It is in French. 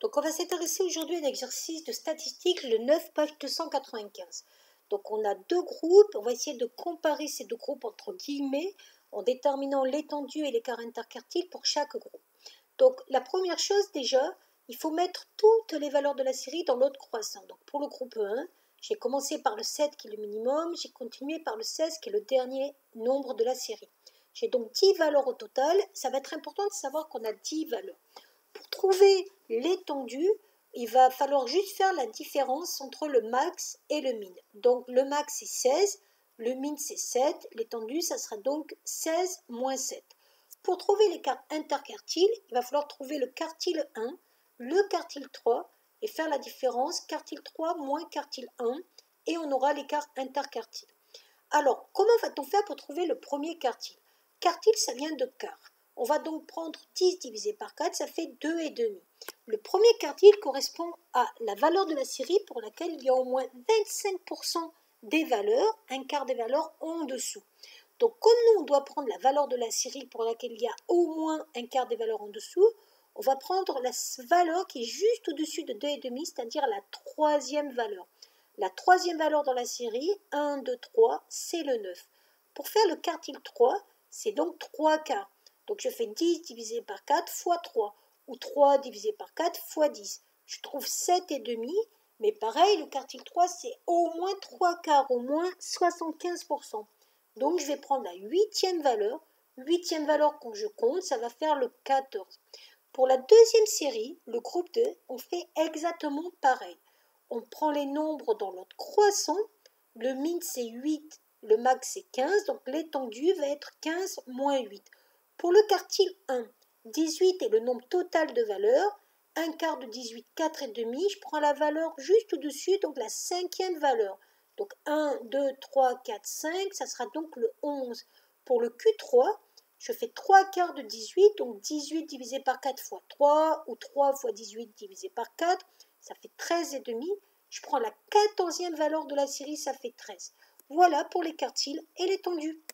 Donc on va s'intéresser aujourd'hui à un exercice de statistique, le 9, page 295. Donc on a deux groupes, on va essayer de comparer ces deux groupes entre guillemets en déterminant l'étendue et l'écart interquartile pour chaque groupe. Donc la première chose déjà, il faut mettre toutes les valeurs de la série dans l'ordre croissant. Donc pour le groupe 1, j'ai commencé par le 7 qui est le minimum, j'ai continué par le 16 qui est le dernier nombre de la série. J'ai donc 10 valeurs au total, ça va être important de savoir qu'on a 10 valeurs. Pour trouver l'étendue, il va falloir juste faire la différence entre le max et le min. Donc le max c'est 16, le min c'est 7, l'étendue ça sera donc 16 moins 7. Pour trouver l'écart interquartile, il va falloir trouver le quartile 1, le quartile 3 et faire la différence quartile 3 moins quartile 1 et on aura l'écart interquartile. Alors, comment va-t-on faire pour trouver le premier quartile? Quartile, ça vient de quart. On va donc prendre 10 divisé par 4, ça fait 2,5. Le premier quartile correspond à la valeur de la série pour laquelle il y a au moins 25% des valeurs, un quart des valeurs en dessous. Donc comme nous, on doit prendre la valeur de la série pour laquelle il y a au moins un quart des valeurs en dessous, on va prendre la valeur qui est juste au-dessus de 2,5, c'est-à-dire la troisième valeur. La troisième valeur dans la série, 1, 2, 3, c'est le 9. Pour faire le quartile 3, c'est donc 3 quarts. Donc je fais 10 divisé par 4 fois 3, ou 3 divisé par 4 fois 10. Je trouve 7,5, mais pareil, le quartile 3, c'est au moins 3 quarts, au moins 75%. Donc je vais prendre la huitième valeur quand je compte, ça va faire le 14. Pour la deuxième série, le groupe 2, on fait exactement pareil. On prend les nombres dans l'ordre croissant, le min c'est 8, le max c'est 15, donc l'étendue va être 15 moins 8. Pour le quartile 1, 18 est le nombre total de valeurs, un quart de 18, 4,5, je prends la valeur juste au-dessus, donc la cinquième valeur. Donc 1, 2, 3, 4, 5, ça sera donc le 11. Pour le Q3, je fais 3 quarts de 18, donc 18 divisé par 4 fois 3, ou 3 fois 18 divisé par 4, ça fait 13,5. Je prends la 14e valeur de la série, ça fait 13. Voilà pour les quartiles et l'étendue.